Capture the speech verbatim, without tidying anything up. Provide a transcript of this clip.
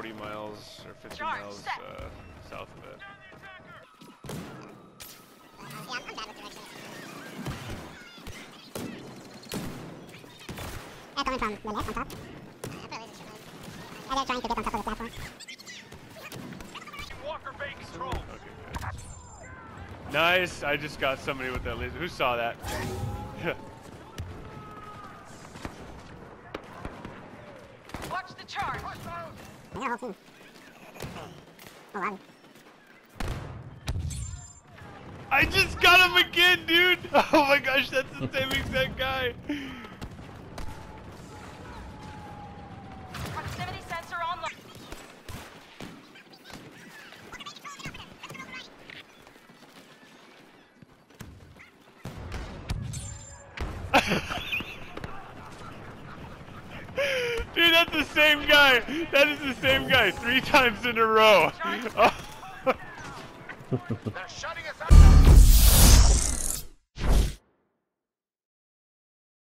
forty miles or fifty miles uh, south of it. Yeah, I'm bad with directions. They're coming from the left on top. Uh, I put a laser strip on. Yeah, they're trying to get on top of the platform. Walker Bay control. Okay, good. Nice. I just got somebody with that laser. Who saw that? Watch the charge. I got a whole team. Oh, wow. I just got him again, dude! Oh my gosh, that's the same exact guy! Proximity sensor online. Dude, that's the same guy! That is the same guy, three times in a row! Oh. They're shutting us out.